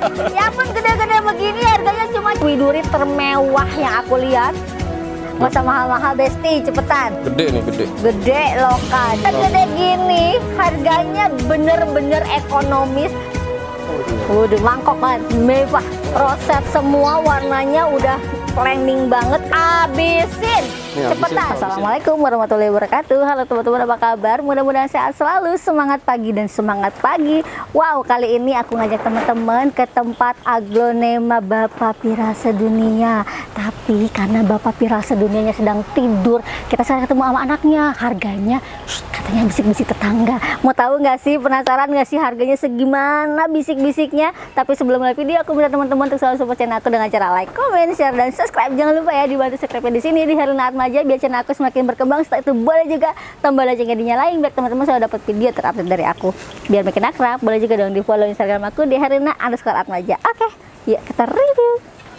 Ya pun gede-gede begini harganya cuma widuri termewah yang aku lihat. Nggak usah mahal-mahal Besti, cepetan. Gede nih, gede. Gede lokal. Gede gini harganya bener-bener ekonomis. Udah mangkok kan, mewah. Roset semua warnanya udah planning banget. Abisin. Cepetan. Assalamualaikum warahmatullahi wabarakatuh. Halo teman-teman, apa kabar? Mudah-mudahan sehat selalu. Semangat pagi dan semangat pagi. Wow, kali ini aku ngajak teman-teman ke tempat aglonema Bapak Pira Sedunia. Tapi karena Bapak Pira Sedunianya sedang tidur, kita sekarang ketemu sama anaknya. Harganya katanya bisik-bisik tetangga. Mau tahu nggak sih? Penasaran nggak sih harganya segimana bisik-bisiknya? Tapi sebelum mulai video, aku minta teman-teman untuk selalu support channel aku dengan cara like, comment, share, dan subscribe. Jangan lupa ya dibantu subscribe di sini di Herlina Atmaja biar channel aku semakin berkembang. Setelah itu boleh juga tombol loncengnya dinyalain biar teman-teman selalu dapat video terupdate dari aku. Biar makin akrab, boleh juga dong di follow Instagram aku di Herlina_Atmaja. Oke, yuk kita review.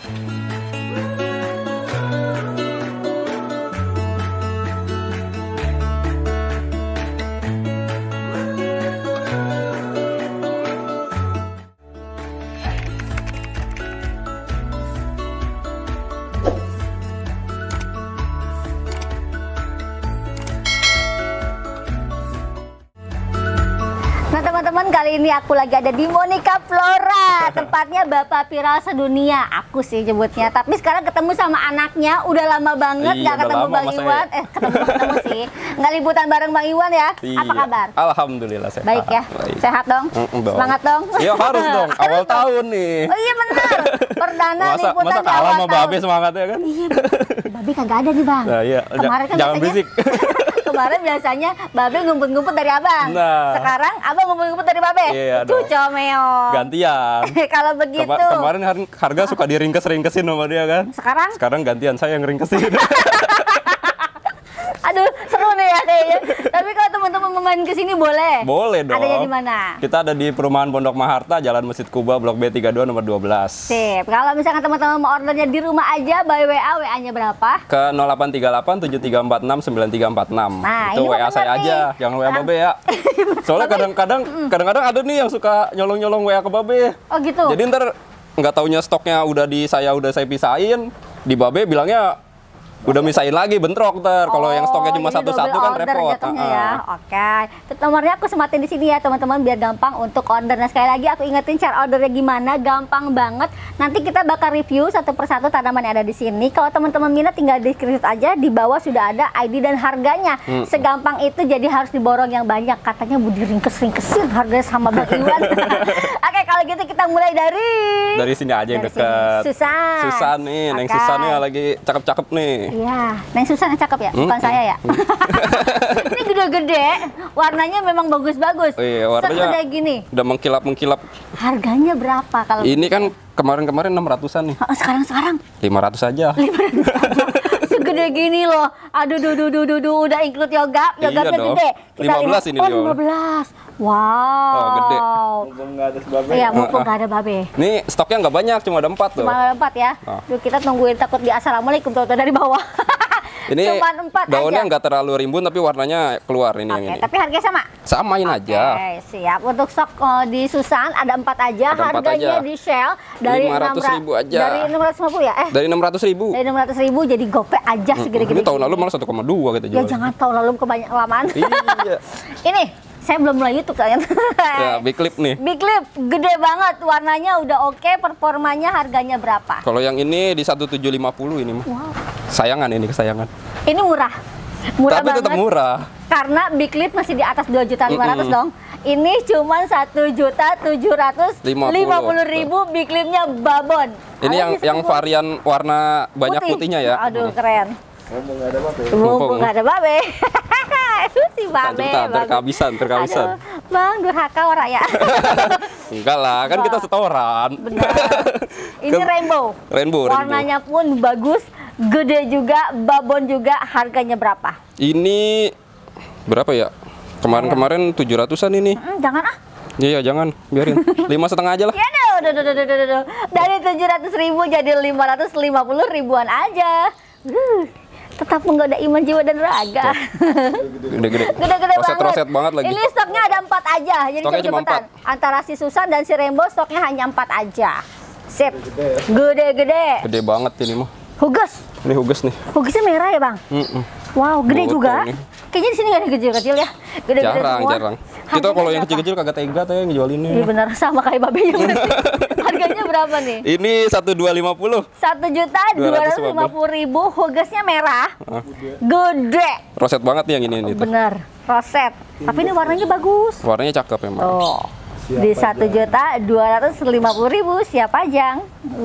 Nah teman-teman, kali ini aku lagi ada di Monica Flora, tempatnya Bapak Pira Sedunia. Aku sih nyebutnya, tapi sekarang ketemu sama anaknya. Udah lama banget nggak ketemu Bang Iwan. Ketemu sih, nggak liputan bareng Bang Iwan ya. Iya. Apa kabar? Alhamdulillah sehat. Baik ya, baik. Sehat dong, semangat dong. Iya harus dong, awal tahun nih. Oh iya benar, perdana liputan masa di kalah awal sama tahun. Babe semangatnya kan? Iya, Babe kagak ada nih Bang. Nah, iya. Kemarin kan Jangan biasanya, berisik. kemarin biasanya Babe ngumpet-ngumpet dari abang. Nah. Sekarang abang ngumpet-ngumpet dari Babe. Iya dong. Comeo. Gantian. Kalau begitu. Kemarin harga suka diringkes-ringkesin sama dia kan? Sekarang gantian saya yang ringkesin. Aduh, seru nih ya kayaknya. Tapi kalau teman-teman mau main ke sini boleh? Boleh dong. Adanya di mana? Kita ada di Perumahan Pondok Maharta, Jalan Masjid Kuba, Blok B32 nomor 12. Sip. Kalau misalkan teman-teman mau ordernya di rumah aja, by WA, WA-nya berapa? Ke 0838 7346 9346. Nah, itu ini WA saya nih. aja, jangan WA Babe ya. Soalnya kadang-kadang ada nih yang suka nyolong-nyolong WA ke Babe. Oh gitu. Jadi ntar nggak taunya stoknya udah saya pisahin, di Babe bilangnya udah misahin lagi, bentrok ntar. Kalau yang stoknya cuma satu-satu kan repot. Ya. Oke. Itu nomornya aku sematin di sini ya teman-teman biar gampang untuk order. Nah sekali lagi aku ingetin cara ordernya gimana, gampang banget. Nanti kita bakal review satu persatu tanaman yang ada di sini. Kalau teman-teman minat tinggal di screenshot aja, di bawah sudah ada ID dan harganya. Segampang itu, jadi harus diborong yang banyak. Katanya budi ringkes-ringkesin harganya sama Bang Iwan. Oke, kalau gitu kita mulai dari sini aja yang dekat. Susan nih, Neng Susan nih lagi cakep-cakep nih. Iya, Neng Susan yang cakep ya, bukan saya ya. Ini gede-gede, warnanya memang bagus-bagus. Iya, warnanya segede gini. Udah mengkilap-mengkilap. Harganya berapa kalau? Ini kan kemarin 600-an nih. Sekarang 500 aja. 500 aja. Segede gini loh. Aduh, udah include yoga. Yoganya gede. Kita 15 ini. 15. Wow. Oh, gede. Mumpung nggak ada Babe. Iya, mumpung nggak ada Babe. Nih stoknya nggak banyak, cuma ada 4 tuh. Cuma ada 4 ya. Duh, kita tungguin takut di assalamualaikum tuh dari bawah. Ini cuma 4 daunnya aja. nggak terlalu rimbun tapi warnanya keluar ini yang ini. Tapi harganya sama? Samain aja. Oke, siap. Untuk stok di Susan ada 4 aja. Ada 4 harganya aja. di Shell dari 500.000 aja. Dari 650 ya? Dari 600.000. Dari 600.000 jadi gope aja segede-gede. Ini tahun lalu malah 1,2 kita jual. Ya jangan tahun lalu kebanyak kelamaan. Iya. Ini saya belum mulai YouTube kalian. Ya, big clip nih. Big clip, gede banget. Warnanya udah oke, performanya harganya berapa? Kalau yang ini di 1750 ini mah. Wow. Sayangan ini kesayangan. Ini murah. Murah tapi banget. tetap murah. Karena big clip masih di atas 2.500.000 dong. Ini cuma 1.750.000 big clipnya babon. Ini yang varian warna banyak putihnya ya. Aduh keren. Mumpung nggak ada Babe. Mumpung nggak ada Babe. Si Babe. Terkabisan. Aduh, Bang, durhaka ora ya. Enggak lah, kan kita setoran. Benar. Ini rainbow. Warnanya pun bagus, gede juga, babon juga. Harganya berapa? Ini berapa ya? Kemarin 700-an ini. Jangan ah. Iya, jangan, biarin. 5,5 aja lah. Ya udah. Dari 700.000 jadi 550 ribuan aja. tetap menggoda iman, jiwa dan raga. Gede-gede. Gede-gede banget. Roset banget lagi. Ini stoknya ada 4 aja, jadi Stoknya cuma cepet-cepetan. Antara si Susan dan si Rainbow stoknya hanya 4 aja. Sip. Gede-gede. Gede banget ini mah. Huges. Ini Huges nih. Hugesnya merah ya, Bang? Wow, gede Botol juga. nih. Kayaknya di sini nggak ada kecil-kecil ya. Gede-gede Jarang, semua. jarang. Kita Harganya kalau yang berapa? kecil-kecil kagak tega tuh yang ngejualinnya. Iya benar, sama kayak babe yang bener. Harganya berapa nih? Ini 1.250. 1.250.000. Hugesnya merah. Gede. Roset banget nih yang ini nih tuh. Bener, roset. Tapi ini warnanya bagus. Warnanya cakep emang. Tuh. Di 1.250.000 siap pajang.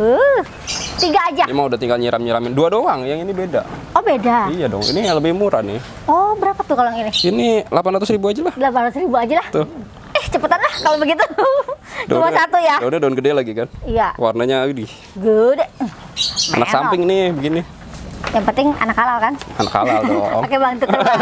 3 aja. Ini mah udah tinggal nyiram-nyiramin. 2 doang, yang ini beda. Oh beda. Iya dong, ini yang lebih murah nih. Oh berapa tuh kalau yang ini? Ini 800.000 aja lah. 800.000 aja lah. Tuh. Cepetan lah kalau begitu. Cuma Daunnya- satu ya. Daunnya daun gede lagi kan. Iya. Warnanya ini. Gede. Anak Merah. samping nih begini. Yang penting anak halal kan? Anak halal dong. Oke bang, tuker bang.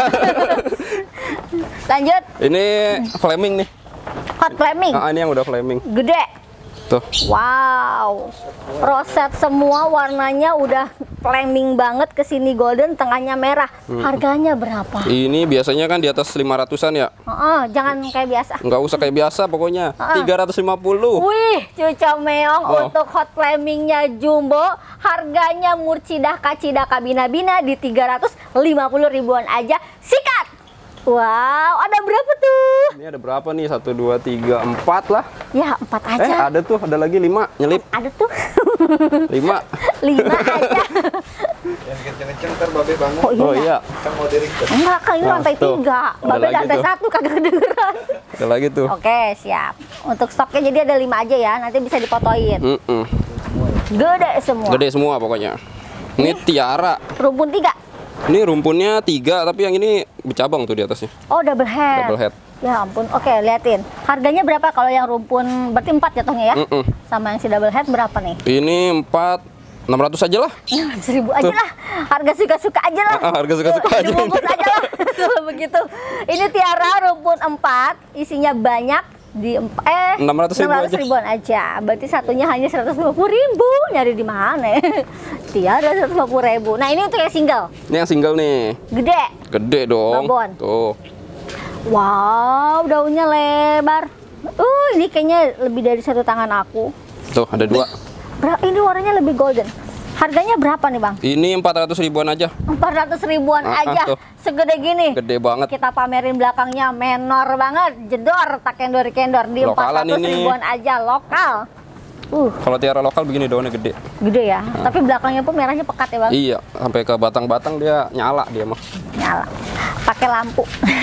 Lanjut. Ini Flaming nih. Hot flaming. Nah, ini yang udah Flaming. Gede. Tuh. Wow. Roset semua, warnanya udah flaming banget, kesini golden, tengahnya merah. Harganya berapa? Ini biasanya kan di atas 500-an ya. Jangan kayak biasa. Nggak usah kayak biasa pokoknya. 350. Wih, cuca meong Oh. untuk hot flamingnya jumbo. Harganya murcidah kacida kabina-bina di 350 ribuan aja. Sikat! Wow, ada berapa tuh? Ini ada berapa nih? 1, 2, 3, 4 lah. Ya, 4 aja. Ada tuh, ada lagi 5 nyelip. Ada tuh. 5. 5 aja. Yang kenceng-kenceng ntar babe bangun. Oh iya. Oh iya, Kan mau diringkas. Enggak, kan ini Nah, lantai tuh. 3. Ada Babe lagi lantai tuh. 1 kagak kedengeran. ada lagi tuh. Oke, siap. Untuk stoknya jadi ada 5 aja ya. Nanti bisa dipotoin. Gede semua. Gede semua pokoknya. Ini Tiara. Rumpun 3. Ini rumpunnya 3, tapi yang ini bercabang tuh di atasnya. Oh, double head. Double head. Ya ampun. Oke, liatin. Harganya berapa kalau yang rumpun berarti 4 jatuhnya ya? Sama yang si double head berapa nih? Ini 600 aja lah. 1.000 aja lah. Harga suka-suka aja lah. Harga suka-suka aja. Dibungkus aja lah. Kalau begitu. Ini Tiara rumpun 4, isinya banyak di 600.000 ribuan aja. Berarti satunya hanya 150.000. Nyari di mana? Tiara 150.000. Nah, ini untuk yang single. Ini yang single nih. Gede. Gede dong. Babon. Tuh. Wow, daunnya lebar. Ini kayaknya lebih dari 1 tangan aku. Tuh, ada 2. Ini warnanya lebih golden. Harganya berapa nih, Bang? Ini 400 ribuan aja. 400 ribuan aja. Tuh. Segede gini. Gede banget. Kita pamerin belakangnya menor banget. Jedor, tak kendor-kendor di Lokalan 400 ini. ribuan aja lokal. Kalau Tiara lokal begini daunnya gede. Gede ya. Tapi belakangnya pun merahnya pekat ya, Bang. Iya, sampai ke batang-batang dia nyala dia mah. Nyala. Pakai lampu.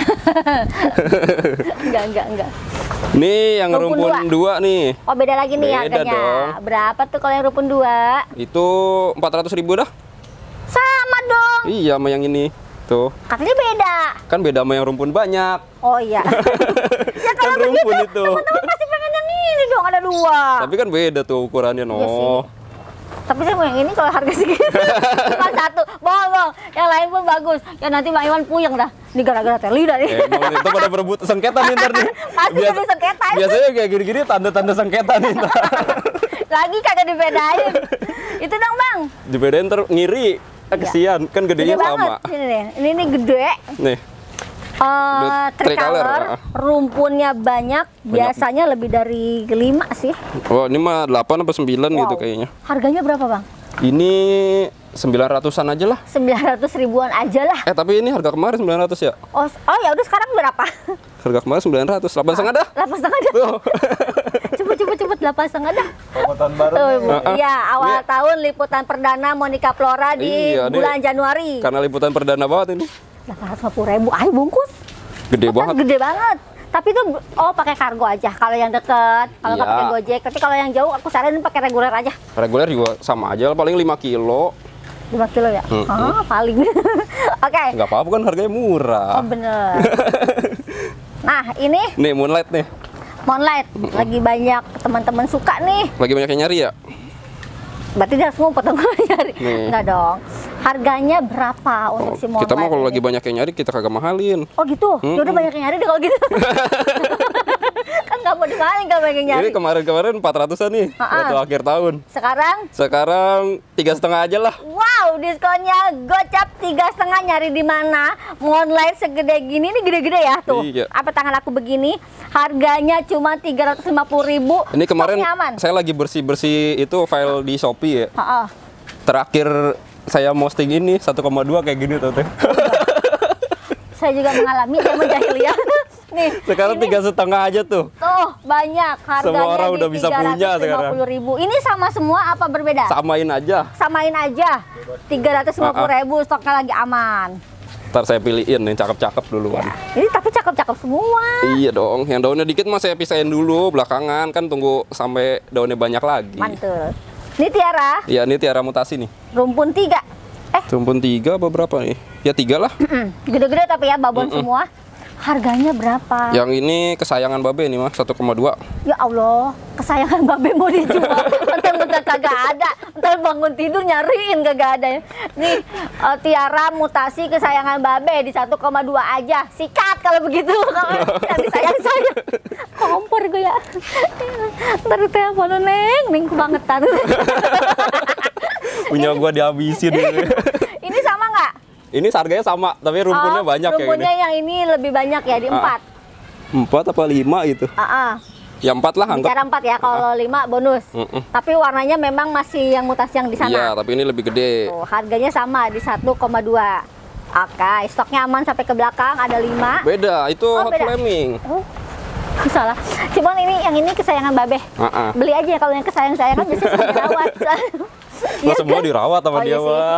enggak. Nih yang Rumpun rumpun 2 nih. Oh, beda lagi nih Beda harganya. dong. Berapa tuh kalau yang rumpun 2? Itu 400 ribu dah. Sama dong. Iya, sama yang ini. Tuh. Katanya beda. Kan beda sama yang rumpun banyak. Oh iya. Ya Kan kalau begitu, rumpun itu. teman-teman pasti pengen yang ini dong, ada 2. Tapi kan beda tuh ukurannya, no. Iya sih. Tapi saya mau yang ini kalau harga segitu. Cuma 1. Bohong. Yang lain pun bagus. Ya nanti Bang Iwan puyeng dah. Ini gara-gara teli dah nih. Emang itu pada berebut sengketa nih ntar nih. Pasti jadi sengketa. Biasanya kayak gini-gini tanda-tanda sengketa nih ntar. Lagi kagak dibedain. Itu dong, Bang. Dibedain ntar ngiri. Kesian, kan Gede gedenya banget. sama. Ini nih. Ini gede. Nih. Tricolor, Tricolor. rumpunnya banyak, biasanya lebih dari 5 sih. Oh, ini mah 8 apa 9 gitu Wow. kayaknya. Harganya berapa, Bang? Ini 900-an aja lah. 900 ribuan aja lah. Tapi ini harga kemarin 900 ya? Oh ya udah sekarang berapa? Harga kemarin 900, 8,5 dah. 8,5 dah. Tuh. Cepet 8,5 dah. Promotan baru nih. Iya, awal tahun liputan perdana Monica Flora di Iya, dia- bulan Januari. Karena liputan perdana banget ini. 850.000 ayo bungkus. Gede Kan banget. Gede banget. Tapi itu pakai kargo aja kalau yang deket. Kalau nggak Iya. pakai Gojek. Tapi kalau yang jauh aku saranin pakai reguler aja. Reguler juga sama aja lah, paling 5 kilo. 5 kilo ya? Paling. Oke. Nggak apa-apa kan harganya murah. Oh bener. Nah ini Nih Moonlight nih. Moonlight lagi banyak teman-teman suka nih. Lagi banyak yang nyari ya? Berarti dia harus ngumpet dong kalau nyari. Nih. Enggak dong. Harganya berapa untuk si Moonlight? Kita mah kalau ini? lagi banyak yang nyari kita kagak mahalin. Oh gitu? Ya udah banyak yang nyari deh kalau gitu. Kan Nggak mau dimaling kalau pengen nyari. Ini kemarin 400-an nih waktu akhir tahun. Sekarang 3,5 aja lah. wow, diskonnya gocap 3,5. Nyari di mana? Online segede gini, ini gede-gede ya tuh. Iya. Apa tangan aku begini? Harganya cuma 350.000. Ini kemarin Stoknya aman. saya lagi bersih-bersih itu file di Shopee ya. Heeh. Terakhir saya posting ini 1,2 kayak gini tuh. Saya juga mengalami zaman jahiliyah. Nih, Sekarang ini 3,5 aja tuh. tuh banyak harganya. Semua orang di udah bisa punya sekarang. 350.000. Ini sama semua apa berbeda? Samain aja. Samain aja. 350.000, stoknya lagi aman. Ntar saya pilihin yang cakep-cakep duluan. Ini tapi cakep-cakep semua. Iya dong, yang daunnya dikit mah saya pisahin dulu belakangan, kan tunggu sampai daunnya banyak lagi. Mantul. Ini Tiara, Iya, ini Tiara mutasi nih. rumpun 3. Rumpun 3 apa berapa nih? Ya 3 lah. Gede-gede tapi ya babon semua. Harganya berapa? Yang ini kesayangan Babe nih mah 1,2. Ya Allah, kesayangan Babe mau dijual. Bentar kagak ada. Ntar bangun tidur nyariin kagak ada ya. Nih, Tiara mutasi kesayangan Babe di 1,2 aja. Sikat kalau begitu. Kalau disayang saya. Kompor gue ya. Ntar telepon Neng kebangetan. Punya gua dihabisin. Ini sama nggak? Ini harganya sama, tapi rumpunnya banyak kayak rumpunnya gini. yang ini lebih banyak ya, di 4. 4 apa 5 gitu. Ya 4 lah anggap. Bicara 4 ya, kalau 5 bonus. Tapi warnanya memang masih yang mutasi yang di sana. Iya, tapi ini lebih gede. Tuh, harganya sama di 1,2. Oke, stoknya aman sampai ke belakang, ada 5. Beda, itu Oh, hot beda. flaming. Oh, salah. Cuman yang ini kesayangan Babe. Beli aja ya, kalau yang kesayangan biasanya saya dirawat. Nggak semua dirawat sama dia sih. mah.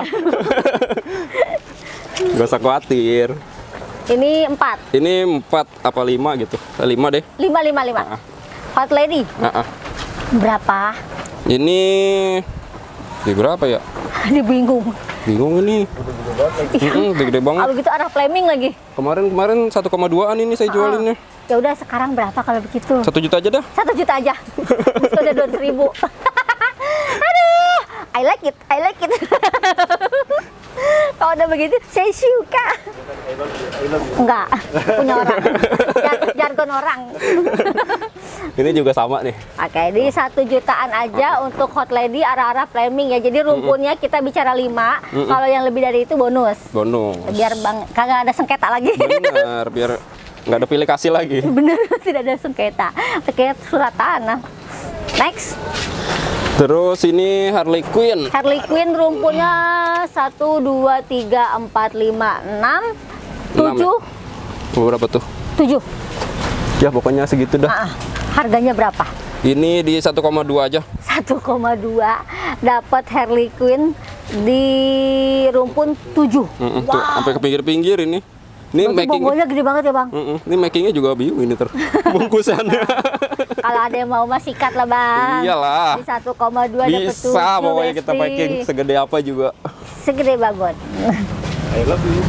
Gak usah khawatir. Ini 4. Ini 4 apa 5 gitu. 5 deh. 5. Hot Lady. Berapa? Ini berapa ya? Dia bingung. Bingung ini. Gede banget. Kalau gitu arah flaming lagi. Kemarin 1,2an ini saya jualinnya. Ya udah, sekarang berapa kalau begitu? 1 juta aja dah. 1 juta aja. Diskonnya 200.000. Aduh, I like it. Kalau udah begitu, saya suka. Enggak, punya orang. Jargon orang. Ini juga sama nih. Oke, di 1 jutaan aja untuk Hot Lady arah-arah flaming ya. Jadi rumpunnya kita bicara 5. Kalau yang lebih dari itu bonus. Bonus. Biar kagak ada sengketa lagi. Benar, biar nggak ada pilih kasih lagi. Bener, tidak ada sengketa. Kayak surat tanah. Next. Terus ini Harley Quinn. Harley Quinn rumpunnya 1, 2, 3, 4, 5, 6, 7. Berapa tuh? 7. Ya pokoknya segitu dah. Harganya berapa? Ini di 1,2 aja. 1,2 dapat Harley Quinn di rumpun 7. Tuh, sampai ke pinggir-pinggir ini. Ini making. Bonggolnya gede banget ya, Bang. Ini makingnya juga bingung ini bungkusannya. Kalau ada yang mau masih sikat lah, Bang. Iyalah. Di 1,2 dapat 7. Bisa pokoknya kita packing segede apa juga. Segede babon. I love you.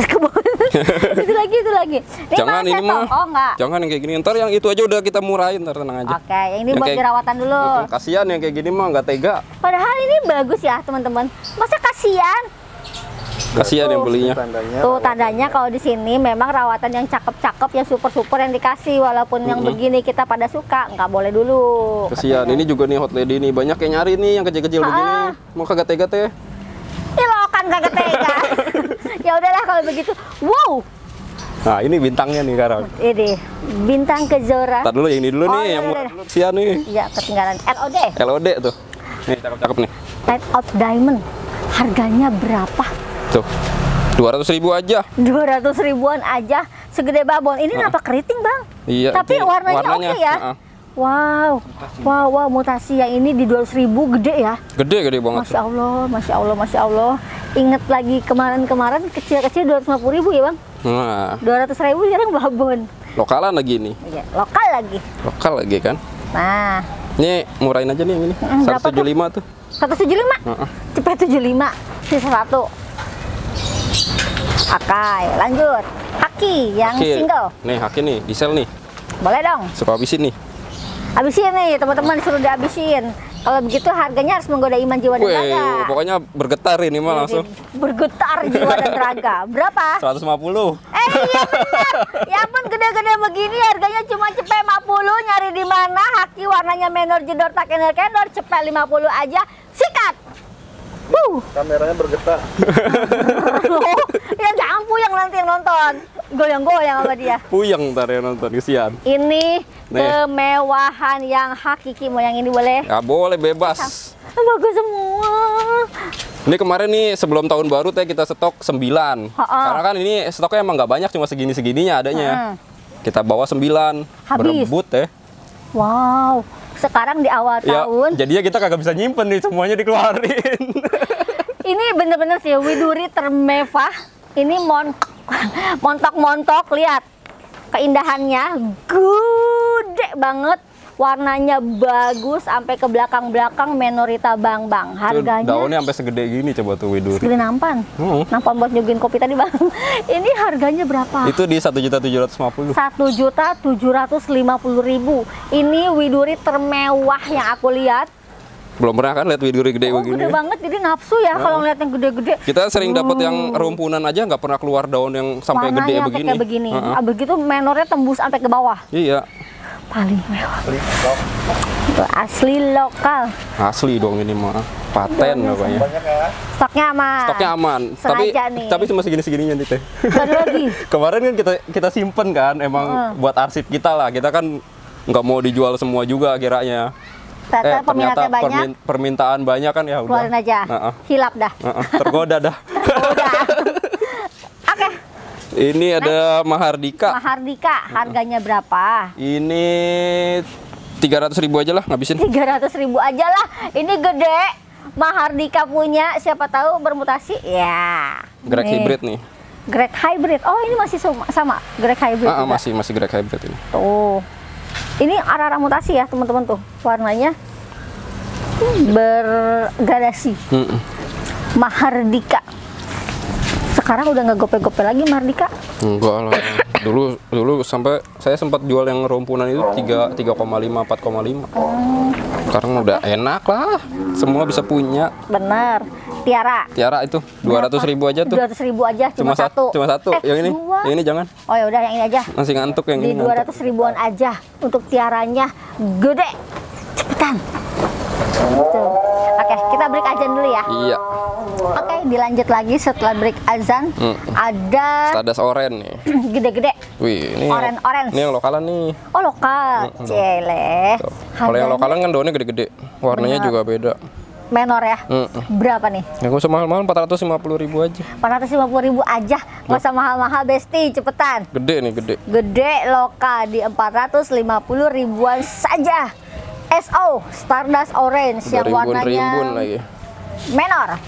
itu lagi. Ini Jangan mana ini seto? mah. Oh, enggak. Jangan yang kayak gini. Ntar yang itu aja udah kita murahin, ntar tenang aja. Oke, yang ini Yang buat kayak- jerawatan dulu. Kasihan yang kayak gini mah nggak tega. Padahal ini bagus ya, teman-teman. Masa kasihan? Kasihan yang belinya. Tandanya. Tuh tandanya kalau di sini memang rawatan yang cakep-cakep, yang super-super yang dikasih, walaupun yang begini kita pada suka, nggak boleh dulu. Kasihan. Ini juga nih Hot Lady nih. Banyak yang nyari nih yang kecil-kecil begini. Mau kagak tega teh? Ih, lo kan kagak tega. Ya udahlah kalau begitu. Wow, Nah, ini bintangnya nih sekarang. ini bintang Kejora. Ntar dulu yang ini dulu Oh, nih, iya, yang iya, murah iya. dulu. Kasihan nih. Ya, ketinggalan LOD, LOD tuh. Nih, cakep-cakep nih. Light of Diamond. Harganya berapa? Tuh. 200.000 aja. 200 ribuan aja, segede babon. Ini nampak keriting, Bang. Iya. Tapi ini warnanya oke ya. Wow, mutasi yang ini di 200.000 gede ya. Gede banget. Masya Allah. Ingat lagi kemarin kecil-kecil 250.000 ya, Bang. Nah, 200.000 sekarang babon. lokalan lagi nih. Iya, lokal lagi. Lokal lagi kan. Nah, Ini murahin aja nih yang ini. Berapa tuh? 175 tuh. 175. Cepet 75. Sisa 1. Akai, lanjut. Haki yang Oke. single. Nih, Haki nih, diesel nih. Boleh dong. Suka habisin nih. Habisin nih, teman-teman, disuruh dihabisin. Kalau begitu harganya harus menggoda iman, jiwa, dan Wih, raga. pokoknya bergetar ini mah langsung. Bergetar jiwa dan raga. Berapa? 150. iya benar. Ya ampun, gede-gede begini harganya cuma cepet 50. Nyari di mana? Haki warnanya menor jedor tak kendor cepet 50 aja. Sikat. Kameranya bergetar. Ya jangan puyeng nanti yang nonton. Goyang-goyang sama dia. Puyeng ntar yang nonton, kesian. Ini Nih. kemewahan yang hakiki. Mau yang ini boleh? Ya boleh, bebas. Bagus semua. Ini kemarin nih sebelum tahun baru teh kita stok 9. Karena kan ini stoknya emang nggak banyak, cuma segini-segininya adanya. Kita bawa 9. Habis. Berebut teh. Wow. Sekarang di awal Ya, tahun. jadinya kita kagak bisa nyimpen nih, semuanya dikeluarin. Ini bener-bener sih widuri termewah. Ini montok-montok, lihat keindahannya, gede banget, warnanya bagus sampai ke belakang-belakang, menorita bang. Harganya Daunnya sampai segede gini, coba tuh widuri. segede nampan. Nampan buat nyuguhin kopi tadi bang. Ini harganya berapa? Itu di 1.750.000. 1.750.000. Ini widuri termewah yang aku lihat. Belum pernah kan lihat widuri gede begini. Gede banget, jadi nafsu ya kalau ngeliat yang gede-gede. Kita sering dapat yang rumpunan aja, nggak pernah keluar daun yang sampai gede Warnanya begini. kayak begini. Begitu menornya tembus sampai ke bawah. Iya, Paling mewah. Itu asli lokal. asli dong ini mah. Paten pokoknya. Stoknya aman. Stoknya aman. Sengaja nih. Tapi cuma segini-segininya nih teh. Ada lagi. Kemarin kan kita simpen kan, emang buat arsip kita lah. Kita kan nggak mau dijual semua juga kiranya. Ternyata peminatnya banyak. Permintaan banyak kan, ya udah. Keluarin aja. Hilap dah. Tergoda dah. Udah. Oke. Ini ada Mahardika. Mahardika, harganya berapa? Ini 300.000 aja lah, ngabisin. 300.000 aja lah. Ini gede. Mahardika punya, siapa tahu bermutasi. Ya. Grek Nih. hybrid nih. Grek hybrid. Oh, ini masih sama. Grek hybrid. juga. Masih Grek hybrid ini. Tuh. Ini arah-arah mutasi ya, teman-teman tuh. Warnanya bergradasi. Mahardika. Sekarang udah nggak gope-gope lagi Mahardika. Enggak lah. Dulu sampai saya sempat jual yang rumpunan itu 3,5 4,5. Sekarang udah enak lah. Semua bisa punya. Bener. Tiara itu 200.000 aja tuh. 200.000 aja, cuma satu. Cuma satu. Yang ini. Dua. Yang ini jangan. Oh ya udah yang ini aja. Masih ngantuk yang Di ini. ngantuk. 200.000-an aja untuk tiaranya gede. Cepetan. Tuh. Oke, kita break azan dulu ya. Iya. Oke, dilanjut lagi setelah break azan. Ada Stadas oren nih. gede-gede. Wih, ini Oren. Ini yang lokalan nih. Oh, lokal. Cele. Tuh. Kalau yang lokalan kan daunnya gede-gede. Warnanya juga beda. Menor ya. Berapa nih? Ya gak usah mahal-mahal, 450.000 aja. 450.000 aja. Nggak usah mahal-mahal, Besti. Cepetan. Gede nih, gede. Gede lokal di 450.000-an saja. SO Stardust Orange yang warnanya Rimbun lagi. menor.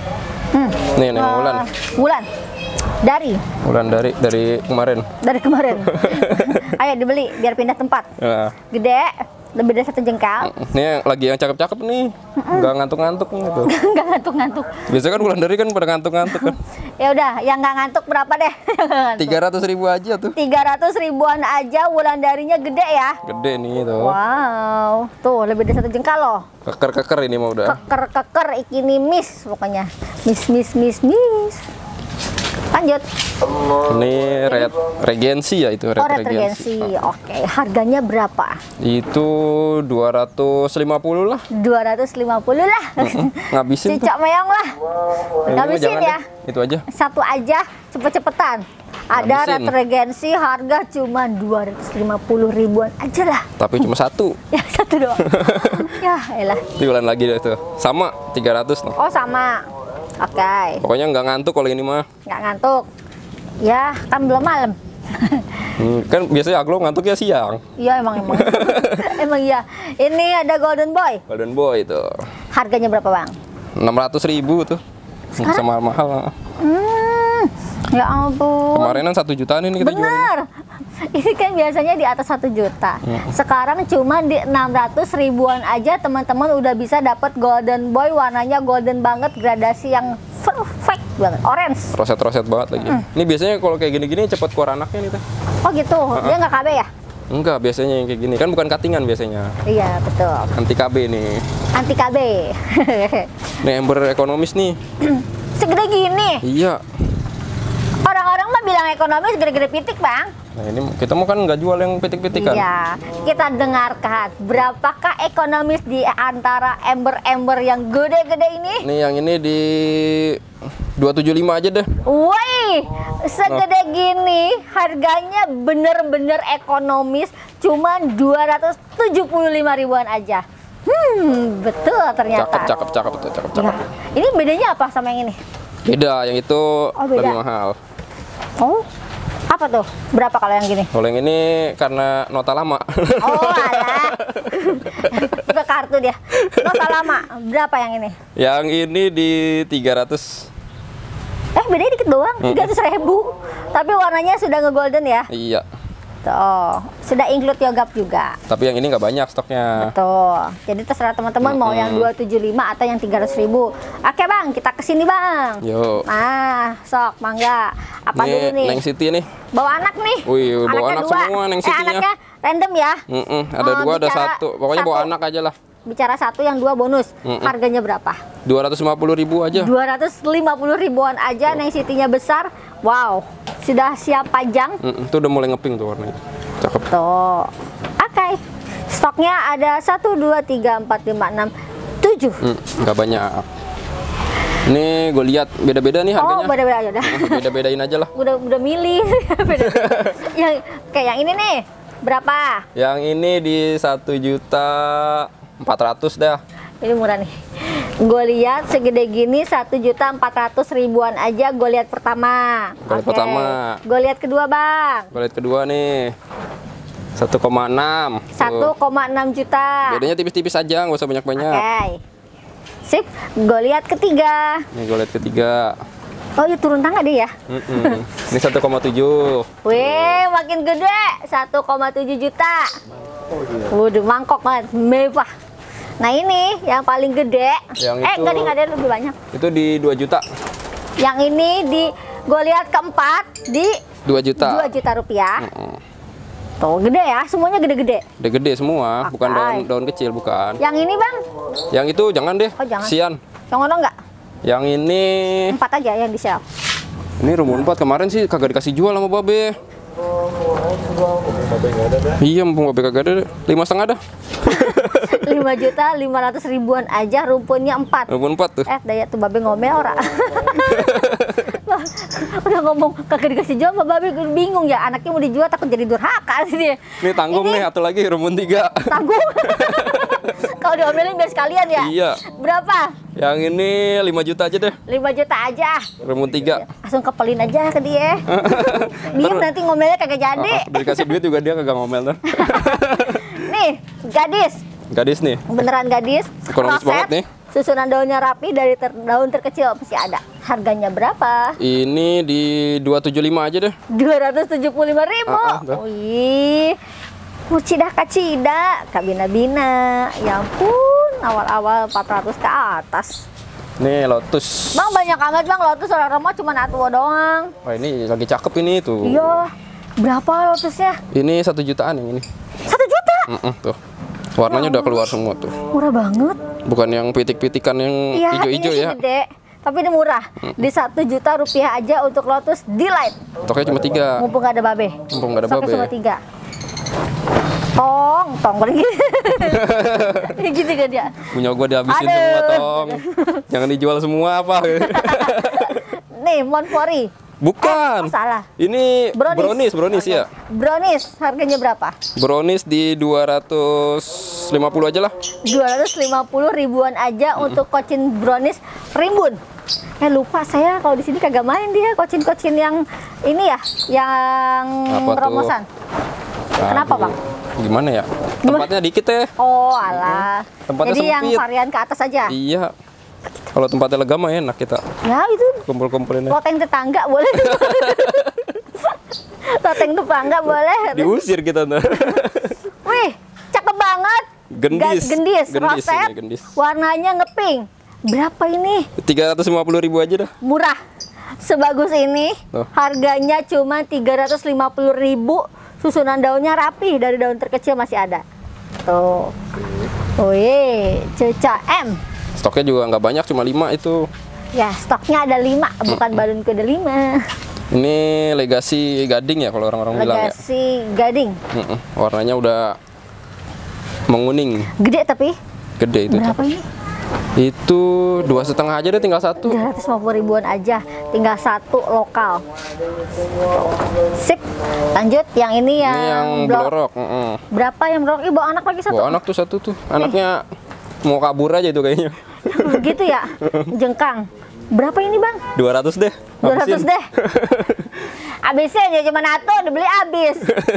Nih Wulan. Wulan Wulan dari kemarin. dari kemarin. Ayo dibeli biar pindah tempat. Nah, Gede, lebih dari 1 jengkal. ini lagi yang cakep-cakep nih. Nggak ngantuk-ngantuk nih tuh. Nggak ngantuk-ngantuk. Biasanya kan Wulandari kan pada ngantuk-ngantuk kan. Ya udah, yang nggak ngantuk berapa deh? 300.000 aja tuh. 300.000-an aja. Wulandarinya gede ya. Gede nih tuh. Wow, tuh lebih dari 1 jengkal loh. Keker-keker ini mah udah. Keker ikini miss pokoknya. Miss. Lanjut. Ini Regency ya itu. Oh, Red Regency. Oke, harganya berapa? Itu 250 lah. 250 lah. Ngabisin tuh. Cicak meong lah. Ini Ngabisin jangan ya. deh, itu aja. Satu aja, cepet-cepetan. Ada Ngabisin. Red Regency, harga cuma 250.000-an aja lah. Tapi cuma satu. Ya, satu doang. Ya, elah. Jualan lagi deh tuh. Sama 300 nih. Oh, sama. Oke. Pokoknya nggak ngantuk kalau ini mah. Nggak ngantuk. Ya, kan belum malam. Kan biasanya aglo ngantuknya siang. Iya, emang. Emang iya. Ini ada Golden Boy. Golden Boy itu Harganya berapa, Bang? 600.000 tuh. Nggak usah mahal-mahal. Ya ampun. Kemarin kan 1 jutaan ini kita jual. Bener. Ini kan biasanya di atas 1 juta. Sekarang cuma di 600.000-an aja teman-teman udah bisa dapat Golden Boy, warnanya golden banget, gradasi yang perfect banget, orange. Roset-roset banget lagi. Ini biasanya kalau kayak gini-gini cepet keluar anaknya nih teh. Oh gitu. Dia nggak KB ya? Enggak, biasanya yang kayak gini kan bukan cuttingan biasanya. Iya, betul. Anti KB nih. Anti KB. Nih ember ekonomis nih. Segede gini. Iya. Orang-orang mah bilang ekonomis gede-gede pitik, Bang. Nah ini kita mau kan nggak jual yang pitik-pitikan. Iya, kita dengarkan berapakah ekonomis di antara ember-ember yang gede-gede ini? Nih yang ini di 275 aja deh. Woi, segede gini harganya bener-bener ekonomis, cuman 275 ribuan aja. Betul ternyata. Cakep. Ya. Ini bedanya apa sama yang ini? Beda, yang itu beda. lebih mahal. Oh, apa tuh? Berapa kalau yang gini? Kalau yang ini karena nota lama. Oh, alah. Itu kartu dia. Nota lama. Berapa yang ini? Yang ini di 300. Bedanya dikit doang, 300.000. Tapi warnanya sudah nge-golden ya? Iya. Tuh, sudah include yogurt juga. Tapi yang ini nggak banyak stoknya. Betul. Jadi terserah teman-teman mau yang 275 atau yang 300.000. Oke Bang, kita kesini Bang. Yuk. Nah, sok, mangga. Apa Ini dulu nih? Neng Siti nih. Bawa anak nih. Wih, bawa Anaknya anak dua. semua Neng Sitinya. Anaknya random ya? Ada dua, ada bicara satu. Pokoknya bawa satu. anak aja lah. Bicara satu, yang dua bonus. Harganya berapa? 250.000 aja. 250 ribuan aja. Neng Sitinya besar. Wow, sudah siap pajang. Itu udah mulai ngeping tuh warnanya. Cakep. Tuh. Oke. Stoknya ada 1, 2, 3, 4, 5, 6, 7. Nggak banyak. Ini gue lihat beda-beda nih harganya. Oh, beda-beda aja udah. Beda-bedain aja lah. Udah milih. Yang kayak yang ini nih. Berapa? Yang ini di 1.400.000 dah. Ini murah nih. Gue lihat segede gini 1.400.000-an aja. Gue lihat pertama. Gua lihat pertama. Gue lihat kedua Bang. Gue lihat kedua nih 1,6. 1,6 juta. Bedanya tipis-tipis aja, nggak usah banyak-banyak. Oke. Sip. Gue lihat ketiga. Nih gue lihat ketiga. Oh ya turun tangga deh ya. Ini 1,7. Wih, makin gede. 1,7 juta. Waduh, mangkok banget. Mewah. Nah ini yang paling gede. Yang itu gading ada lebih banyak. Itu di 2 juta. Yang ini di gue lihat keempat di 2 juta. 2 juta rupiah. Tuh gede ya, semuanya gede-gede. Udah gede semua, bukan daun kecil, bukan. Yang ini Bang? Yang itu jangan deh. Oh, jangan. Sian. Yang ono enggak? Yang ini 4 aja yang di sel. Ini rumun 4 kemarin sih kagak dikasih jual sama Babe. Iya, mumpung Babe kagak ada. 5,5 dah. 5.500.000-an aja, rumpunnya 4. Rumun 4 tuh. Daya tuh Babe ngomel ora. Udah ngomong kagak dikasih jual sama Babe, bingung ya, anaknya mau dijual takut jadi durhaka sih dia. Ini tanggung nih, satu lagi rumun 3. Tanggung. Kalau diomelin biar sekalian ya. Iya. Berapa? Yang ini 5 juta aja deh. 5 juta aja. Rumun 3. Langsung kepelin aja ke dia. Diem nanti ngomelnya kagak jadi. Udah dikasih duit juga dia kagak ngomel tuh. Nih, gadis. Gadis nih. Beneran gadis. Ekonomis Roset, banget nih. Susunan daunnya rapi dari daun terkecil masih ada. Harganya berapa? Ini di 275 aja deh. 275.000. Tuh. Wih. Cida-cida, kabina-bina. Ya ampun, awal-awal 400 ke atas. Nih lotus. Bang banyak amat Bang, lotus orang rumah cuma atuh doang. Wah ini lagi cakep ini tuh. Iya. Berapa lotusnya? Ini 1 jutaan yang ini. 1 juta? Tuh. Warnanya udah keluar semua tuh. Murah banget. Bukan yang pitik-pitikan yang Iya, hijau-hijau ini sih ya. gede. Tapi ini murah. Di 1 juta rupiah aja untuk lotus delight. Stoknya cuma 3. Mumpung gak ada babe. Mumpung nggak ada Stoknya babe. cuma 3. Tong pergi. Gitu kan dia. Punya gua dihabisin Aduh. semua tong. Jangan dijual semua apa. Nih, Monfori. Bukan. Salah. Ini Brownies. brownies ya. Brownies harganya berapa? Brownies di 250 aja lah. 250.000-an aja untuk kocin brownies rimbun. Lupa saya kalau di sini kagak main dia kocin-kocin yang ini ya, yang Apa tuh? promosan. Kenapa, Aduh, Bang? Gimana ya? Tempatnya dikit ya. Oh, alah. Tempatnya Jadi yang sempit. varian ke atas aja. Iya. Kalau tempatnya lega mah enak kita Ya, itu kumpul-kumpulinnya. loteng tetangga boleh. Loteng tetangga boleh. Diusir kita tuh. Wih, cakep banget. Gendis. Gendis, Gendis roset. ini, gendis. Warnanya ngepink. Berapa ini? 350.000 aja dah. Murah. Sebagus ini, Tuh. harganya cuma 350.000. Susunan daunnya rapi, dari daun terkecil masih ada. Tuh. Wih, Ceca M. Stoknya juga nggak banyak, cuma 5 itu. Ya, stoknya ada 5, bukan balon kuda 5. Ini Legacy Gading ya kalau orang-orang bilang ya. Legacy Gading. Warnanya udah menguning. Gede tapi. Gede itu. Berapa ini? Itu 2,5 aja deh, tinggal satu. 350 ribuan aja, tinggal satu lokal. Sip. Lanjut yang ini Ini yang blorok. Berapa yang blorok? Ih, bawa anak lagi satu. Bawa anak tuh satu tuh. Anaknya mau kabur aja tuh kayaknya. Begitu ya, jengkang. Berapa ini bang? 200 deh. 200 deh. Abisnya aja cuma satu, dibeli abis.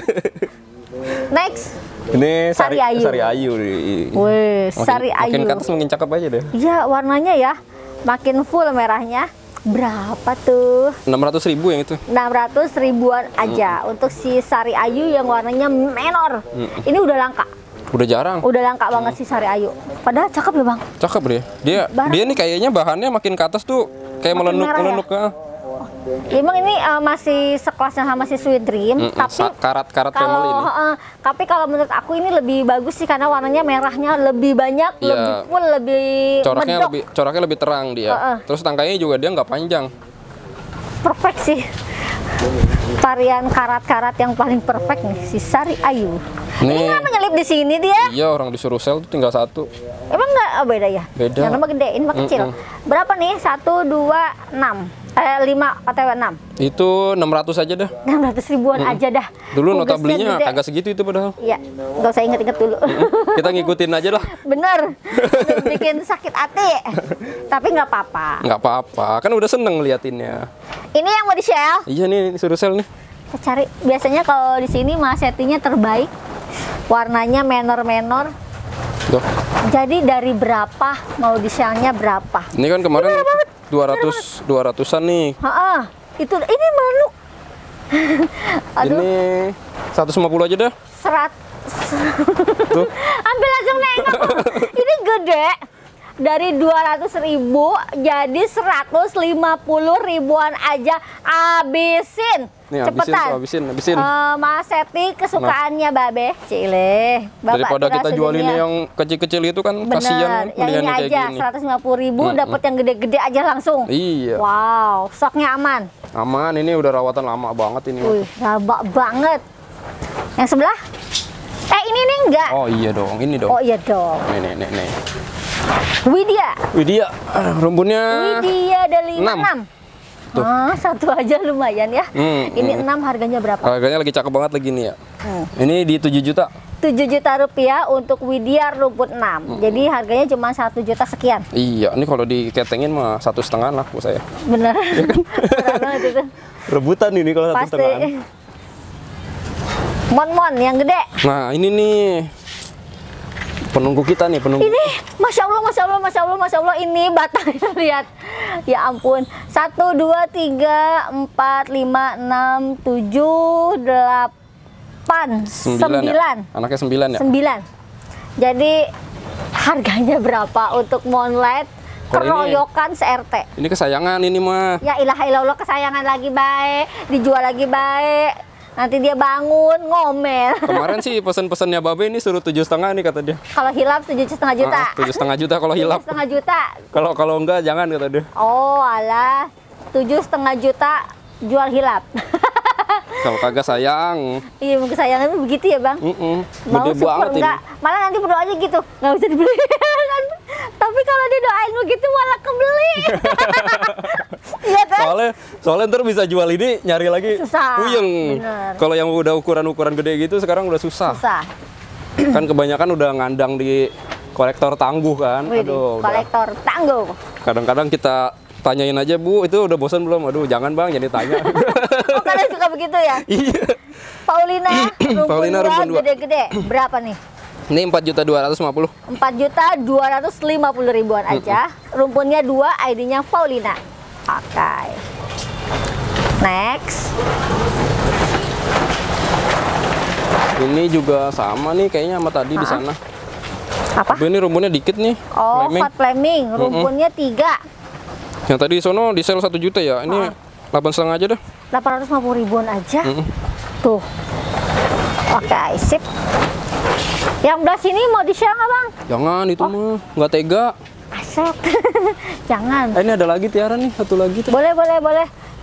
Next. Ini Sari Ayu. Sari Ayu. Wih, Sari Ayu. Makin ke atas makin cakep aja deh. Iya, warnanya ya, makin full merahnya. Berapa tuh? 600.000 yang itu. 600 ribuan aja untuk si Sari Ayu yang warnanya menor. Ini udah langka. Udah jarang. Udah langka banget si Sari Ayu. Padahal cakep ya bang. Cakep dia. Dia nih kayaknya bahannya makin ke atas tuh kayak Makin merah melenuk-melenuk ya? Emang ini masih sekelasnya sama si Sweet Dream, tapi karat-karat family ini. Tapi kalau menurut aku ini lebih bagus sih karena warnanya merahnya lebih banyak, Iya. lebih full, lebih medok. Coraknya lebih terang dia. Terus tangkainya juga dia nggak panjang. Perfect sih. Varian karat-karat yang paling perfect nih si Sari Ayu. Ini kenapa nyelip di sini dia? Iya, orang disuruh sel tuh tinggal satu. Emang nggak beda ya? Beda. Yang nama gede, ini mah kecil. Berapa nih? 1, 2, 6. 5 atau 6? Itu 600 aja dah. 600 ribuan aja dah. Dulu nota Tugasnya belinya gede. kagak segitu itu padahal. Iya, nggak usah inget-inget dulu. Kita ngikutin aja lah. Bener, bikin sakit hati. Tapi nggak apa-apa. Nggak apa-apa, kan udah seneng ngeliatinnya. Ini yang mau di-share. Iya nih, suruh sel nih. Kita cari. Biasanya kalau di sini mah settingnya terbaik. Warnanya menor-menor. Tuh. Jadi dari berapa mau di-share-nya berapa? Ini kan kemarin 200-an nih. Itu ini meluk. Aduh. Ini 150 aja dah. Tuh. Ambil langsung nengok. Ini gede. Dari 200.000 jadi 150 ribuan aja. Abisin. Nih, Cepetan. habisin. Mas Seti kesukaannya Babe. Cile. Daripada kita jual ini yang kecil-kecil itu kan kasihan yang ini kayak aja gini. 150.000 dapat yang gede-gede aja langsung. Iya. Wow, stoknya aman. Aman, ini udah rawatan lama banget ini. Wih, rabak banget. Yang sebelah? Ini nih enggak. Oh iya dong, ini dong. Oh iya dong. Nih. Widya rumbunnya ada 56. Tuh. Satu aja lumayan ya. Ini 6 harganya berapa? harganya lagi cakep banget lagi nih ya. Ini di 7 juta. 7 juta rupiah untuk Widya rumput 6. Jadi harganya cuma 1 juta sekian. Iya, ini kalau diketengin mah 1,5 lah bu saya. Bener. Bener banget itu. Rebutan ini kalau 1,5. Pasti. Mon yang gede. Nah ini nih penunggu kita nih, penunggu. Ini Masya Allah ini batangnya lihat. Ya ampun. 1, 2, 3, 4, 5, 6, 7, 8, 9. Ya? Anaknya 9 ya? 9. Jadi harganya berapa untuk Moonlight keroyokan se-RT? Ini kesayangan ini mah. Ya ilaha illallah, kesayangan lagi baik, dijual lagi baik. Nanti dia bangun ngomel. Kemarin sih pesen-pesennya Babe ini suruh 7,5 nih kata dia. Kalau hilap 7,5 juta. 7,5 juta kalau hilap. 7,5 juta. Kalau enggak jangan kata dia. Oh alah, 7,5 juta jual hilap. Kalau kagak sayang. Iya, kesayangan begitu ya bang. Mau Gede syukur banget enggak? Malah nanti berdoanya gitu, nggak bisa dibeli. Tapi kalau dia doain begitu malah kebeli. Iya kan? Soalnya ntar bisa jual ini nyari lagi Susah, puyeng. bener. Kalau yang udah ukuran gede gitu sekarang udah susah. Kan kebanyakan udah ngandang di kolektor tangguh kan. Wih, Aduh. kolektor tangguh. Kadang-kadang kita tanyain aja, Bu, itu udah bosan belum? Aduh, jangan Bang, jadi tanya. Oh, kalian suka begitu ya? Iya. Paulina rumpun dua. gede-gede. Berapa nih? Ini 4.250.000. 4.250.000 ribuan aja. Rumpunnya 2, ID-nya Paulina. Oke. Next. Ini juga sama nih kayaknya sama tadi di sana. Apa? Tapi ini rumpunnya dikit nih. Oh, Fleming. Fat Fleming. Rumpunnya 3. Yang tadi di sono di sel 1 juta ya. Ini 8,5 aja dah. 850 ribuan aja. Tuh. Oke, sip. Yang belah sini mau di-share nggak bang? Jangan itu mah, nggak tega. Asik. Jangan. Ini ada lagi Tiara nih, satu lagi tuh. Boleh.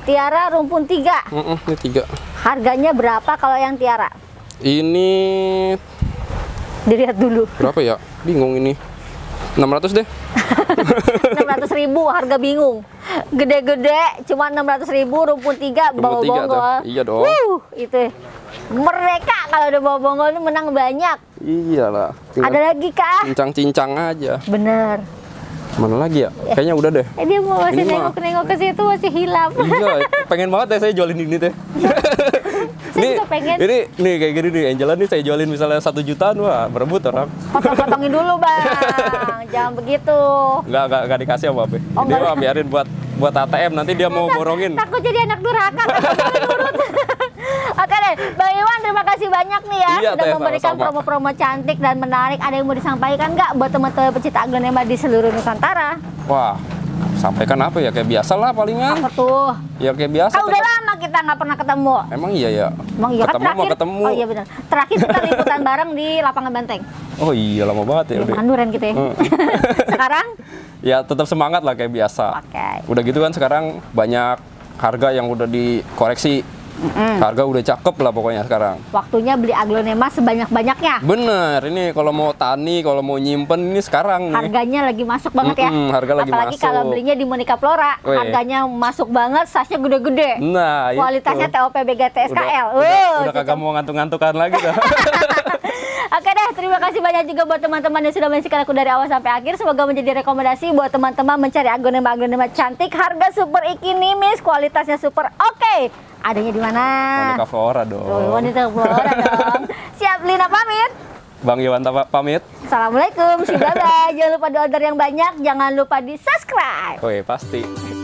Tiara rumpun 3. Ini 3. Harganya berapa kalau yang Tiara? Ini Dilihat dulu. berapa ya? Bingung ini. 600 deh. 600.000 harga bingung. Gede-gede cuma 600.000 rumpun 3 bawa Rumpun 3 tuh. bonggol. Iya dong. Itu mereka kalau udah bawa bonggol itu menang banyak. Iyalah. Ada lagi kah? Cincang-cincang aja. Bener. Mana lagi ya? Kayaknya udah deh. Dia mau masih Ini mah. nengok-nengok ke situ masih hilap. Iya, pengen banget ya saya jualin ini teh. Saya juga pengen. Ini nih kayak gini nih, Angela nih saya jualin misalnya 1 jutaan, wah berebut orang. Potong-potongin dulu bang, jangan begitu. Nggak dikasih apa Be. Oh, Dia nggak. mah biarin buat ATM, nanti dia mau borongin. Takut jadi anak durhaka. Kan nurut. Oke deh, Bang Iwan terima kasih banyak nih ya Iya, sudah Teh, memberikan sama-sama. promo-promo cantik dan menarik. Ada yang mau disampaikan nggak buat teman-teman pecinta aglonema di seluruh Nusantara? Wah, sampaikan apa ya, kayak biasa lah palingan. Apa tuh? Ya kayak biasa. Kan udah tetap. lama kita nggak pernah ketemu. Emang iya ya. Emang iya kan Ketemu mah terakhir? ketemu. Oh iya benar. Terakhir kita liputan bareng di lapangan Banteng. Oh iya lama banget ya Di udah. Panduran gitu ya. Sekarang? Ya tetap semangat lah kayak biasa. Oke. Udah gitu kan sekarang banyak harga yang udah dikoreksi. Harga udah cakep lah pokoknya sekarang. Waktunya beli aglonema sebanyak-banyaknya. Bener, ini kalau mau tani, kalau mau nyimpen ini sekarang nih. Harganya lagi masuk banget ya. Harga lagi Apalagi masuk. kalau belinya di Monica Flora, Weh. harganya masuk banget, size-nya gede-gede. Nah, Kualitasnya itu. TOP BGT SKL. Udah kagak mau ngantuk-ngantukan lagi dah. Oke deh, terima kasih banyak juga buat teman-teman yang sudah menyaksikan aku dari awal sampai akhir. Semoga menjadi rekomendasi buat teman-teman mencari aglonema-aglonema cantik, harga super ikinimis, kualitasnya super oke. Adanya di mana? Monica Flora Oh, dong. Monica Flora dong. Siap, Lina pamit. Bang Iwan pamit. Assalamualaikum, bye-bye. Jangan lupa di order yang banyak, jangan lupa di subscribe. Woi, pasti.